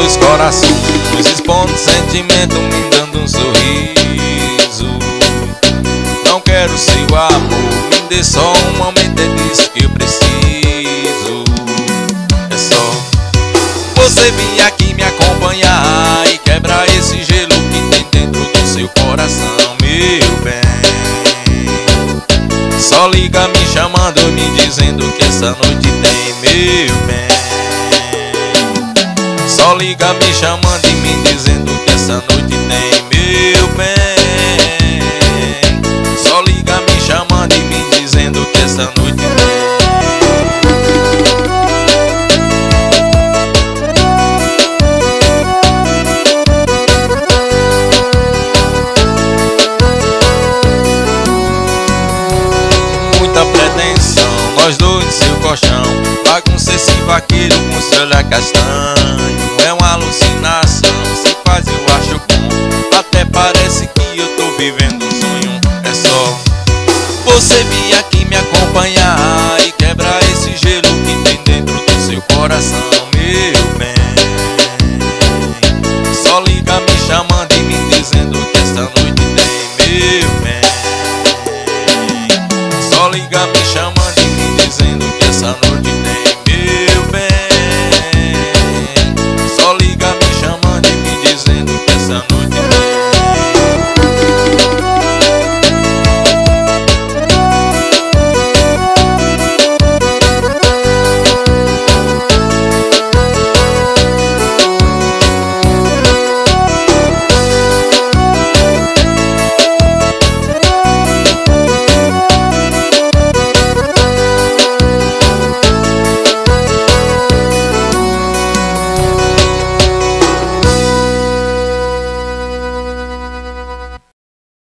dos corações, expondo sentimento, me dando um sorriso. Não quero seu amor, me dê só um momento, é disso que eu preciso. É só você vir aqui me acompanhar e quebrar esse gelo que tem dentro do seu coração, meu bem. Só liga me chamando, me dizendo que essa noite tem, meu bem. Só liga me chamando e me dizendo que essa noite tem, meu bem. Só liga me chamando e me dizendo que essa noite tem. Muita pretensão, nós dois no seu colchão, bagunça esse vaqueiro com seu olhar castanho. É uma alucinação, se faz eu acho bom, até parece que eu tô vivendo um sonho. É só você vir aqui me acompanhar e quebrar esse gelo que tem dentro do seu coração, meu bem.